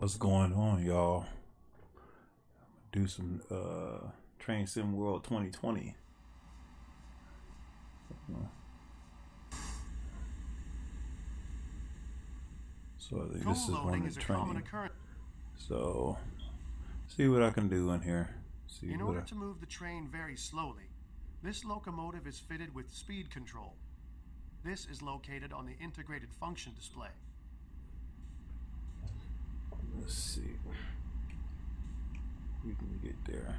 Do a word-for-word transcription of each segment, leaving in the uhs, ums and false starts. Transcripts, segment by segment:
What's going on, y'all? Do some uh Train Sim World twenty twenty. So I think this is one of the training. So see what I can do in here. See in what order I... to move the train very slowly, this locomotive is fitted with speed control. This is located on the integrated function display. Let's see. We can get there.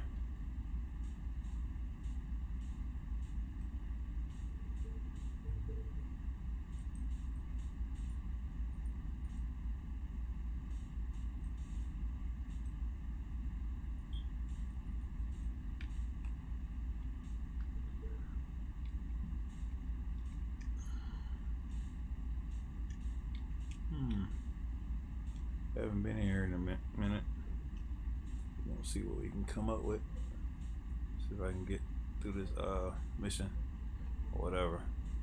Hmm. Haven't been here in a mi minute. We'll see what we can come up with. See if I can get through this uh mission or whatever.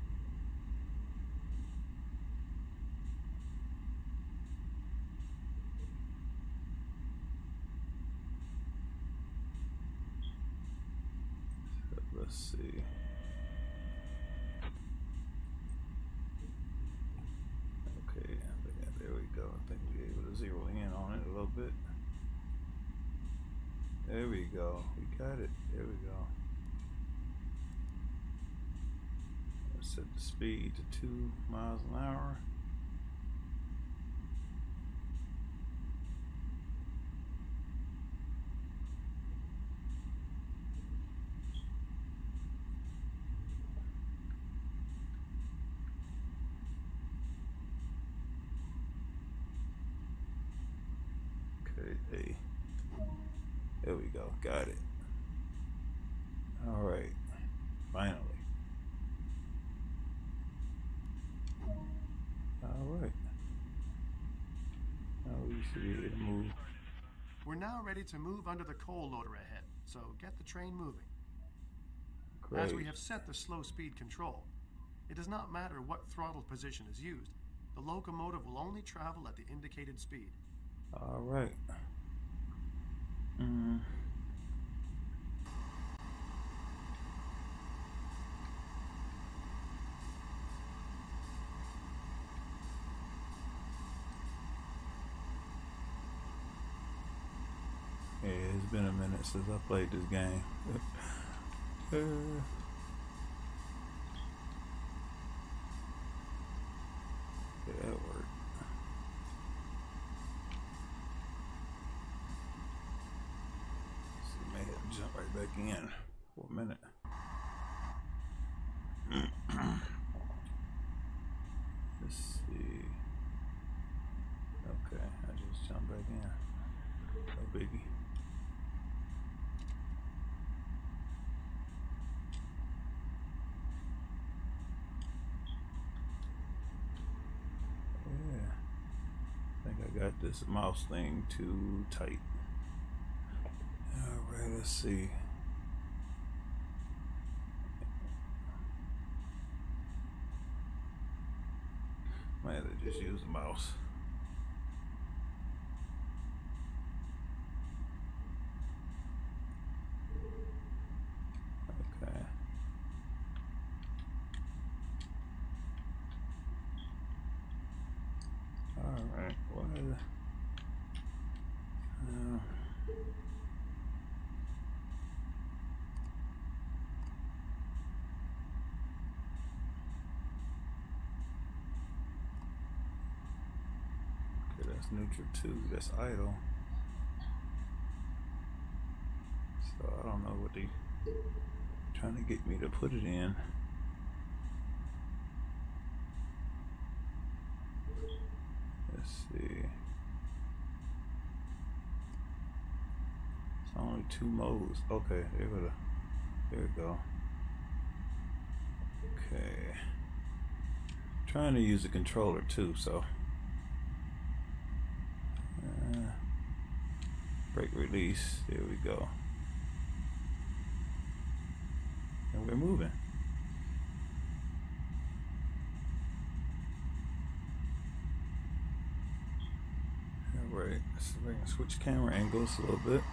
Let's see. Okay, there we go. I think we're able to zero in on it a little bit. There we go. We got it. There we go. Let's set the speed to two miles an hour. Okay, hey. There we go. Got it. All right. Finally. All right. Now we should be able to move. We're now ready to move under the coal loader ahead, so get the train moving. Great. As we have set the slow speed control, it does not matter what throttle position is used. The locomotive will only travel at the indicated speed. All right. Mm. Yeah, it's been a minute since I played this game. uh, yeah, that worked. So may have to jump right back in for a minute. Let's see. Okay, I just jumped back in. No biggie. I think I got this mouse thing too tight. Alright, let's see. Might have to just use the mouse. Okay. Alright, what is it? Uh, okay, that's neutral two, that's idle. So I don't know what they trying to get me to put it in. Let's see. It's only two modes. Okay, there we go. There we go. Okay. Trying to use the controller too, so. Uh, brake release. There we go. And we're moving. All right. see if I can switch camera angles a little bit.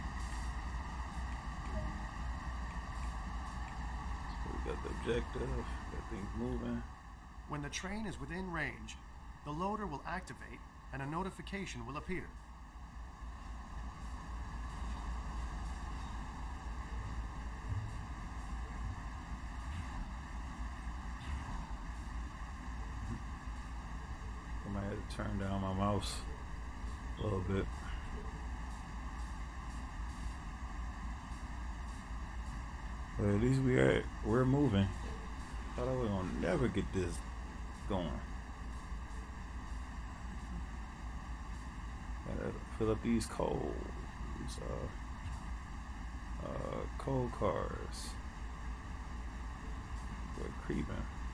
So we got the objective, got things moving. When the train is within range, the loader will activate and a notification will appear. I might have to turn down my mouse a little bit. But at least we are we're moving. Thought I was gonna never get this going. Gotta fill up these coal, these uh, uh, coal cars. We're creeping.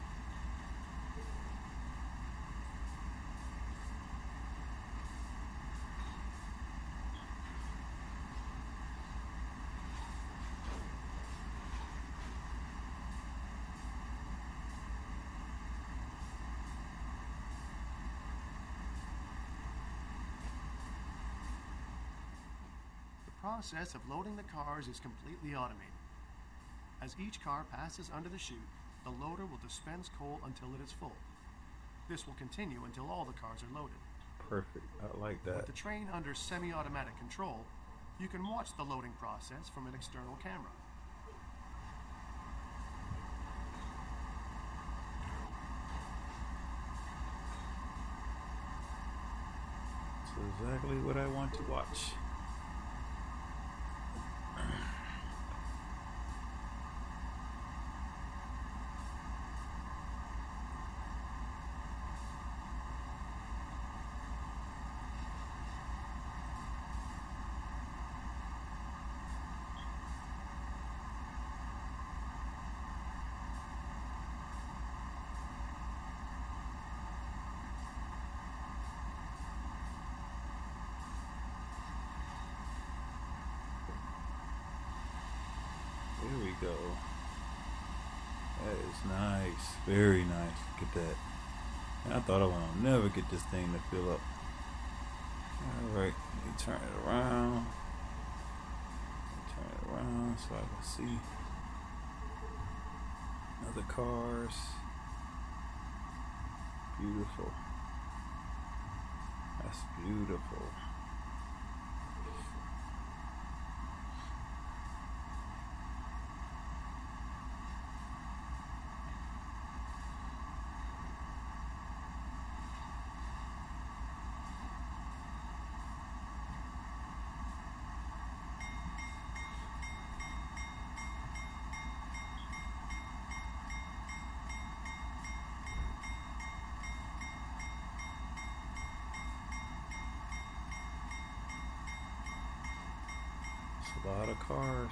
The process of loading the cars is completely automated. As each car passes under the chute, the loader will dispense coal until it is full. This will continue until all the cars are loaded. Perfect. I like that. With the train under semi-automatic control, you can watch the loading process from an external camera. That's exactly what I want to watch. There we go. That is nice. Very nice. Look at that. And I thought I would never get this thing to fill up. Alright, let me turn it around. Turn it around so I can see other cars. Beautiful. That's beautiful. A lot of cars.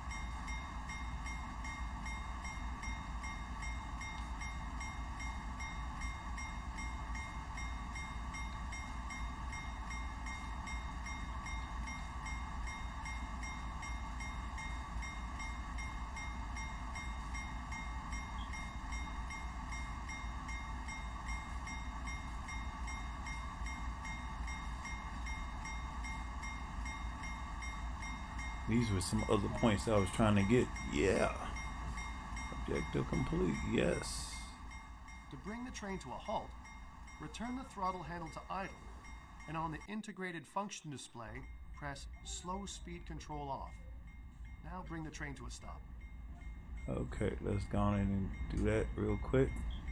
These were some other points I was trying to get. Yeah. Objective complete. Yes. To bring the train to a halt, return the throttle handle to idle, and on the integrated function display, press slow speed control off. Now bring the train to a stop. Okay, let's go on in and do that real quick.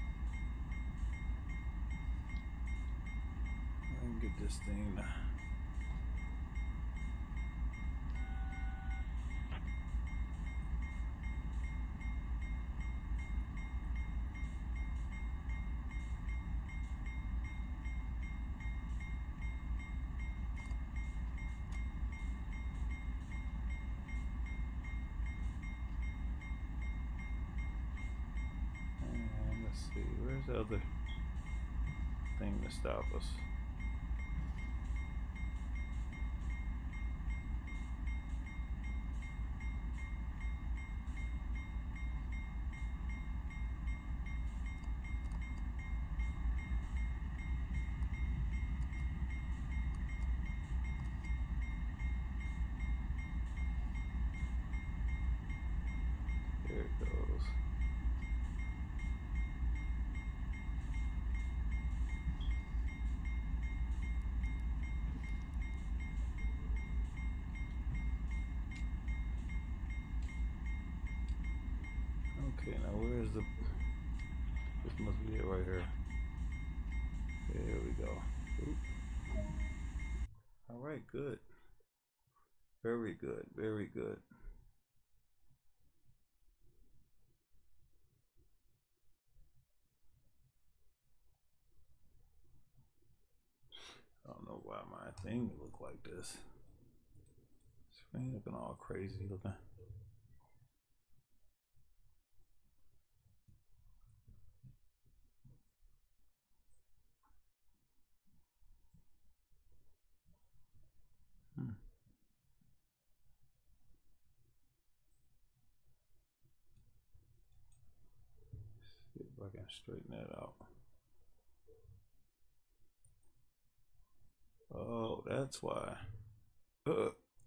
And get this thing. Let's see, where's the other thing to stop us? Okay, now where is the... This must be it right here. There we go. Oop. All right, good. Very good, very good. I don't know why my thing look like this. Screen looking all crazy looking. Hmm. See if I can straighten that out. Oh, that's why. Uh.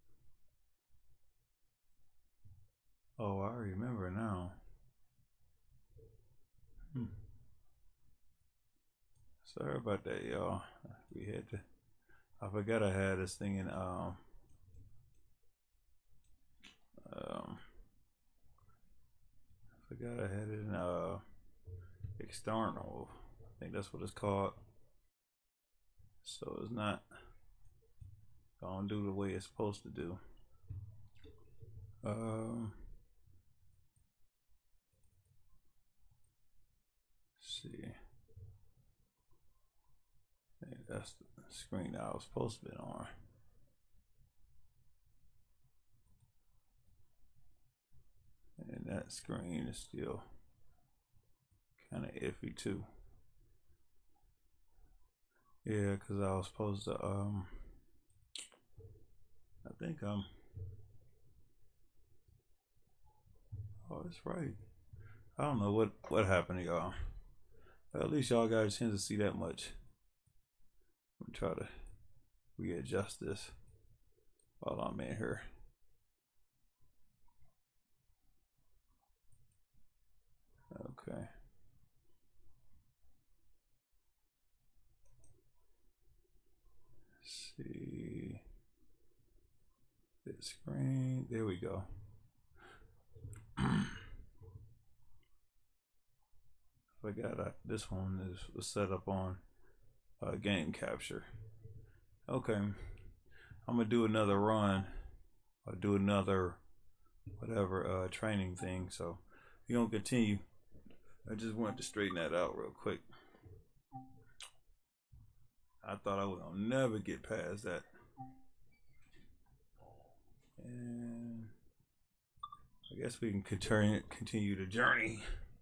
Oh, I remember now. Hmm. Sorry about that, y'all. We had to. I forgot I had this thing in um um. I forgot I had it in uh external. I think that's what it's called. So it's not gonna do the way it's supposed to do. Um. Let's see. I think that's the screen that I was supposed to be on. And that screen is still kind of iffy too. Yeah, because I was supposed to, um, I think I'm, oh, that's right. I don't know what, what happened to y'all. At least y'all got a chance to see that much. I'm try to readjust this while I'm in here. Okay. Let's see. This screen. There we go. I forgot I, this one is was set up on uh, game capture. Okay. I'm gonna do another run or do another whatever uh, training thing. So we're gonna continue. I just wanted to straighten that out real quick. I thought I would never get past that. And I guess we can continue continue the journey.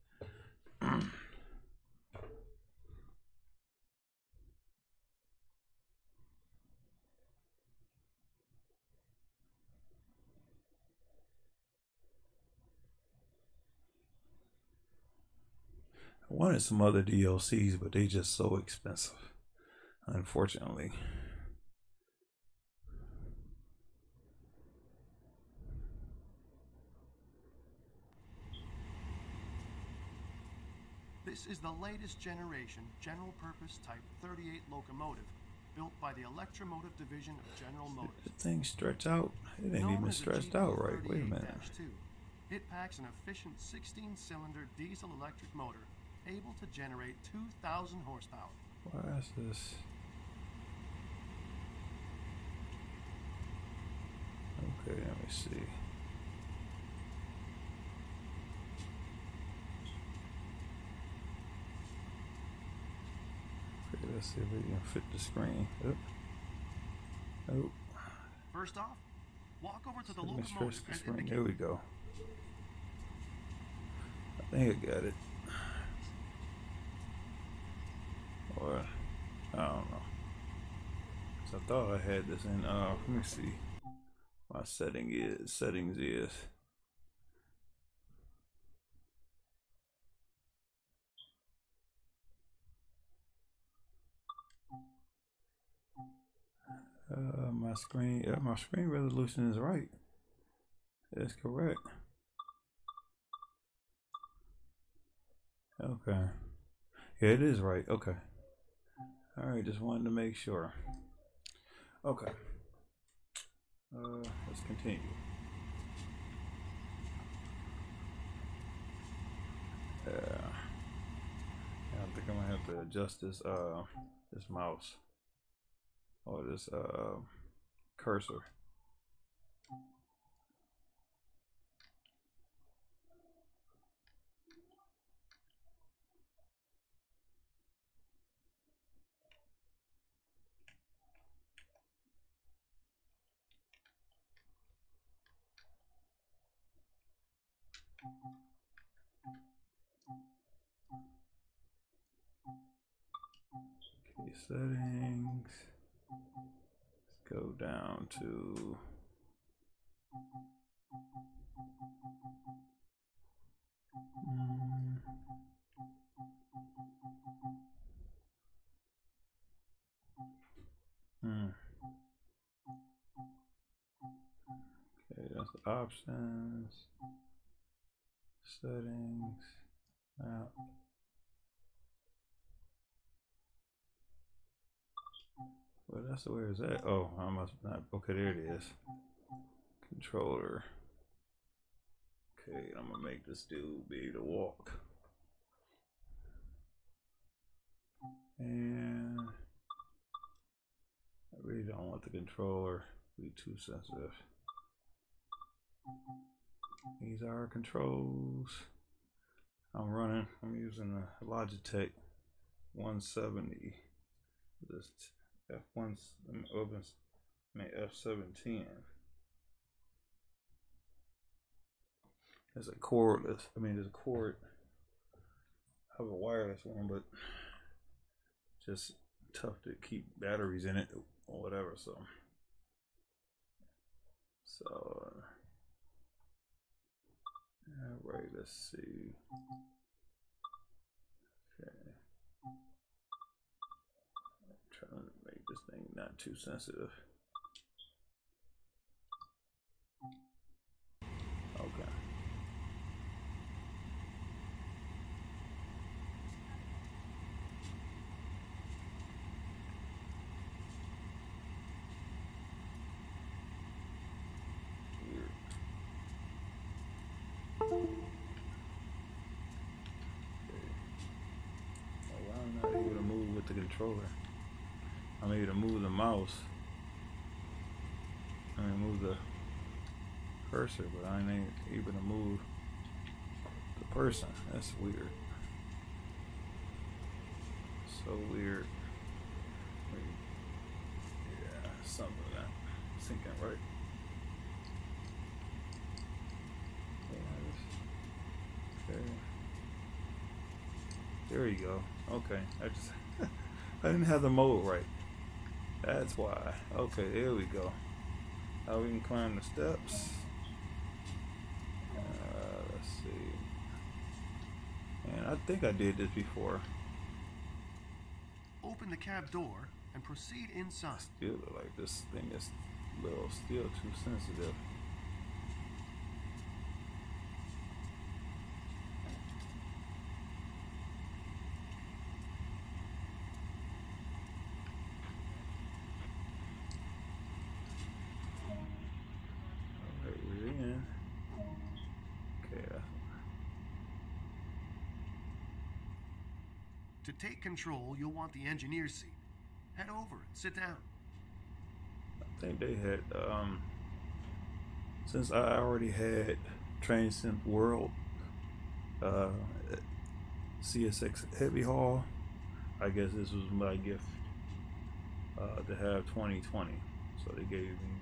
I wanted some other D L Cs, but they just so expensive, unfortunately. This is the latest generation general purpose Type thirty-eight locomotive built by the Electromotive Division of General Motors. The thing stretch out? It ain't even stretched out right. Wait a minute. It packs an efficient sixteen cylinder diesel electric motor able to generate two thousand horsepower. Why is this? Okay, let me see. Okay, let's see if we can fit the screen. Oh. Oh. First off, walk over to the Let me locomotive stretch the and screen. indicate. There we go. I think I got it. Or I don't know. Cause I thought I had this in. Uh, let me see. My setting is settings is. Uh, my screen. Yeah, my screen resolution is right. That's correct. Okay. Yeah, it is right. Okay. All right. Just wanted to make sure. Okay. Uh, let's continue. Yeah. I think I'm gonna have to adjust this uh this mouse or this uh cursor. Okay, settings. Let's go down to mm, hmm. Okay, that's the options, settings. Now, well, that's where is that? Oh, I must not. Okay, there it is. Controller. Okay, I'm gonna make this dude be able to walk. And I really don't want the controller to be too sensitive. These are our controls. I'm running, I'm using a Logitech one seventy. This F one, I mean F seven ten. It's a cordless, I mean, it's a cord. I have a wireless one, but just tough to keep batteries in it or whatever. So, so uh, all right. Let's see. Okay, I'm trying to make this thing not too sensitive. Okay. I'm not able to move with the controller. I'm able to move the mouse. I mean, move the cursor, but I ain't able to move the person. That's weird. So weird. Yeah, something not sinking right. Okay. There you go. Okay. I just I didn't have the mode right. That's why. Okay, there we go. Now we can climb the steps. Uh, let's see. And I think I did this before. Open the cab door and proceed inside. Still look like this thing is a little still too sensitive. Alright, we're in. Okay. Uh, To take control, you'll want the engineer's seat. Head over and sit down. I think they had, um, since I already had Train Sim World, uh, C S X Heavy Haul, I guess this was my gift uh, to have twenty twenty. So they gave me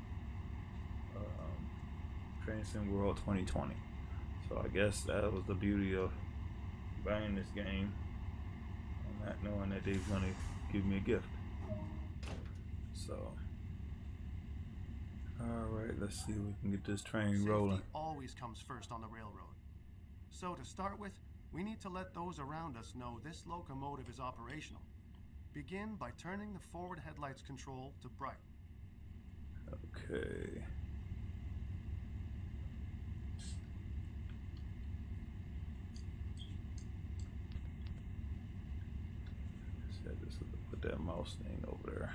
um, Train Sim World twenty twenty. So I guess that was the beauty of buying this game and not knowing that they was going to give me a gift. So, alright, let's see if we can get this train Safety rolling. always comes first on the railroad. So to start with, we need to let those around us know this locomotive is operational. Begin by turning the forward headlights control to bright. Okay. Said this, put that mouse thing over there.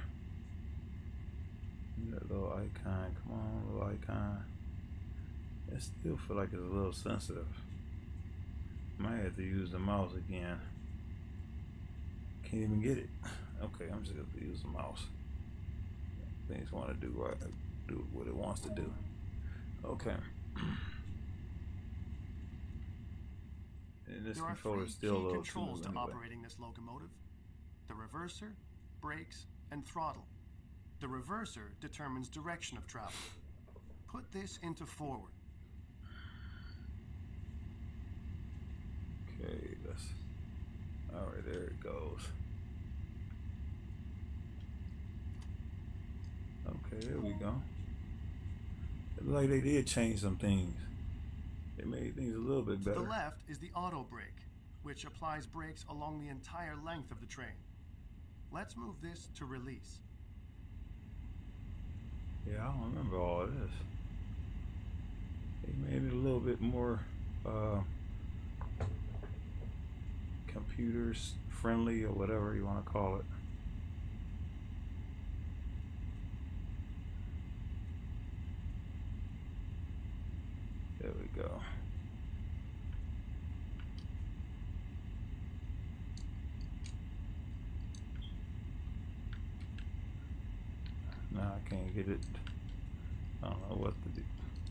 That little icon, come on, little icon. It still feel like it's a little sensitive. Might have to use the mouse again. Can't even get it. Okay, I'm just gonna have to use the mouse. Things want to do right, do what it wants to do. Okay. And this There are controller three is still a key little controls too to anyway. operating this locomotive: the reverser, brakes, and throttle. The reverser determines direction of travel. Put this into forward. Okay, that's all right. There it goes. Okay, there we go. It looked like they did change some things. They made things a little bit To better. the left is the auto brake, which applies brakes along the entire length of the train. Let's move this to release. Yeah, I don't remember all of this. They made it a little bit more uh, computers friendly or whatever you want to call it. There we go. Now I can't get it. I don't know what to do.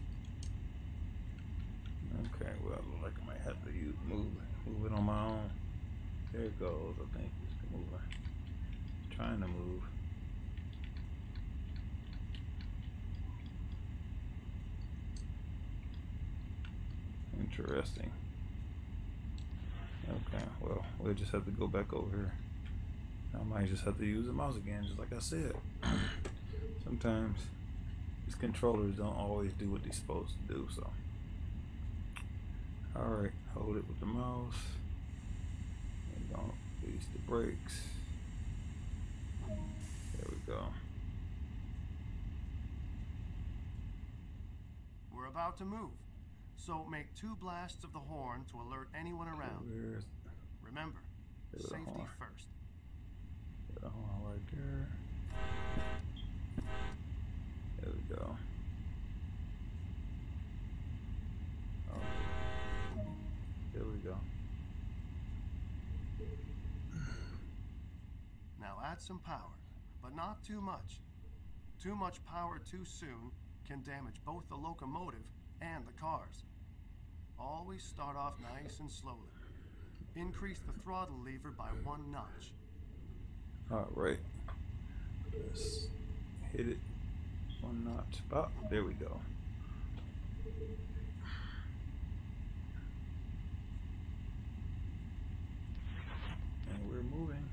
Okay, well, it looks like I might have to use, move, move it on my own. There it goes. I think it's moving. Trying to move. Interesting. Okay, well, we'll just have to go back over here. I might just have to use the mouse again, just like I said. Sometimes these controllers don't always do what they're supposed to do, so. Alright, hold it with the mouse. And don't release the brakes. There we go. We're about to move, so make two blasts of the horn to alert anyone around. Where's Remember, There's the safety horn. first. the horn right there? There we go. Oh, there we go. Now add some power, but not too much. Too much power too soon can damage both the locomotive and the cars. Always start off nice and slowly. Increase the throttle lever by one notch. All right. Let's hit it one notch. Oh, there we go. And we're moving.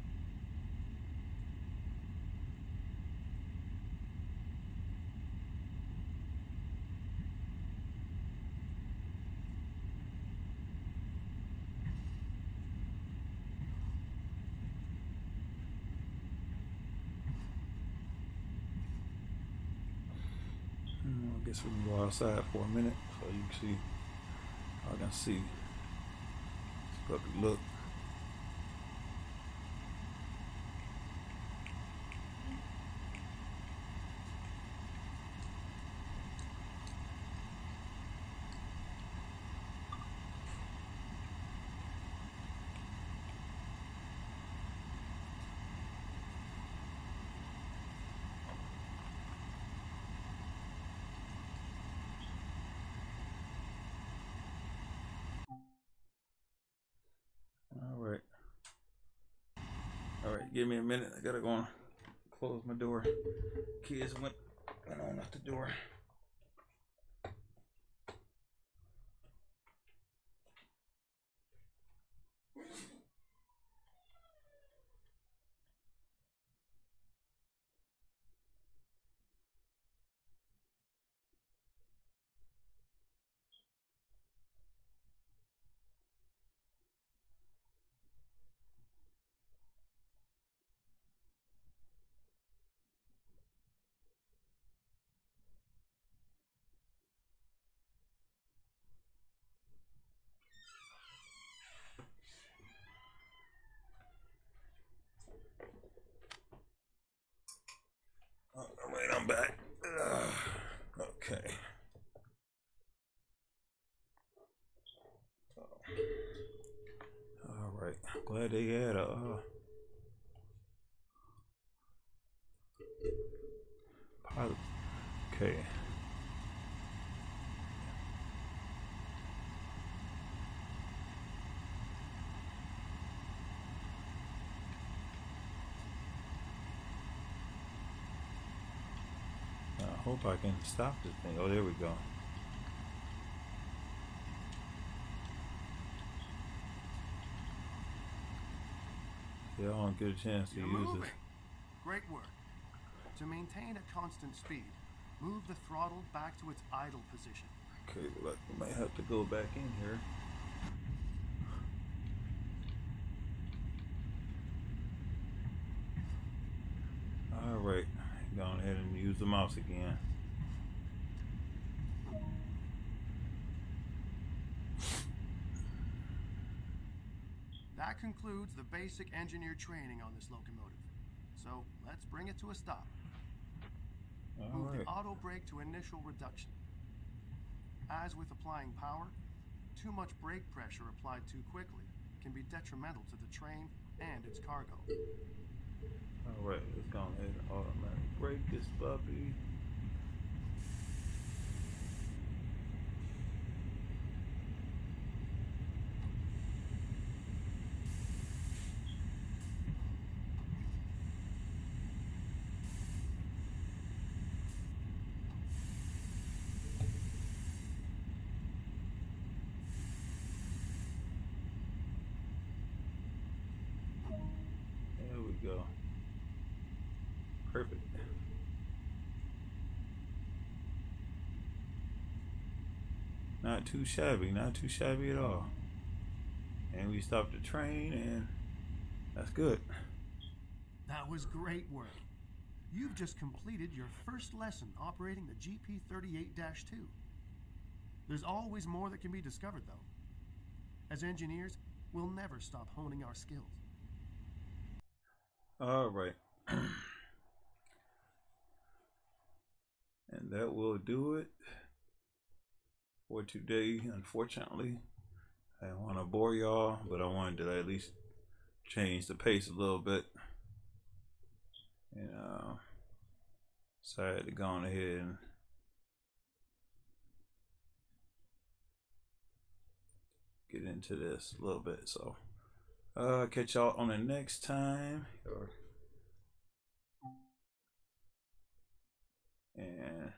I guess we can go outside for a minute so you can see. I can see this puppy look. All right. All right, give me a minute. I gotta go and close my door. Kids went, went on out the door. Oh, wait, I'm back. Ugh. Okay. Oh. Uh, pilot. Okay. I hope I can stop this thing. Oh, there we go. Yeah, I don't get a chance to You're use moving. this. Great work. To maintain a constant speed, move the throttle back to its idle position. Okay, well, I might have to go back in here. Alright, go ahead and use the mouse again. That concludes the basic engineer training on this locomotive. So let's bring it to a stop. All Move right. the auto brake to initial reduction. As with applying power, too much brake pressure applied too quickly can be detrimental to the train and its cargo. Alright, let's go ahead and automatic brake this puppy. There we go. Perfect. Not too shabby, not too shabby at all. And we stopped the train, and that's good. That was great work. You've just completed your first lesson operating the G P thirty-eight dash two. There's always more that can be discovered, though. As engineers, we'll never stop honing our skills. All right. And that will do it for today. Unfortunately, I don't want to bore y'all, but I wanted to at least change the pace a little bit. And uh, decided to go on ahead and get into this a little bit. So, uh, catch y'all on the next time. Or, and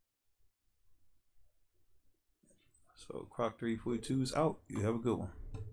so, Croc three forty-two is out. You have a good one.